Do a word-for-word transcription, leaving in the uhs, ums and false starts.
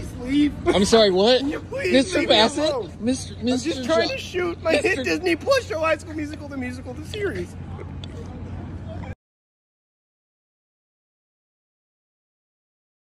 please leave? I'm sorry, what? Can you please Mister leave me Bassett? alone? Mister I'm Mister just trying Jo- to shoot my Mister hit Disney Plus show, High School Musical, the musical, the series.